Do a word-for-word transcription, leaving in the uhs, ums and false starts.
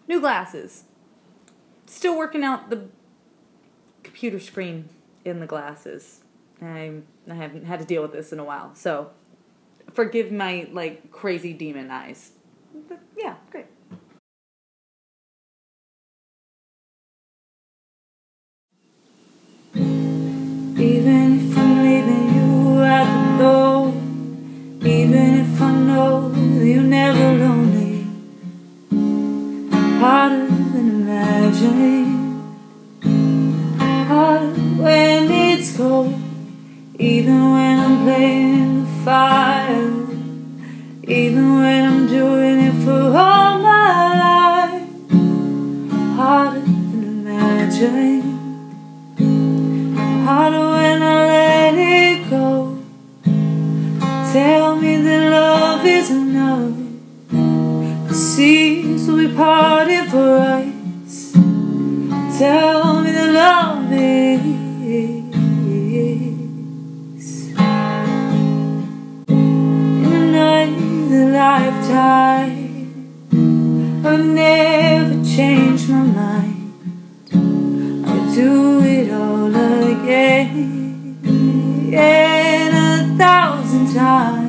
new glasses. Still working out the computer screen in the glasses. I I haven't had to deal with this in a while, so forgive my like crazy demon eyes. But yeah, great. Even if I'm leaving you at the door, even if I know you're never lonely, harder than imagining, harder when it's cold, even when I'm playing the fire, even when I'm doing it for all my life, harder than imagining, harder when I let it go. Tell me that love is enough. The seas will be parted for us. Tell me that love is. In another lifetime, I've never changed my mind. I'll do it all again, and a thousand times.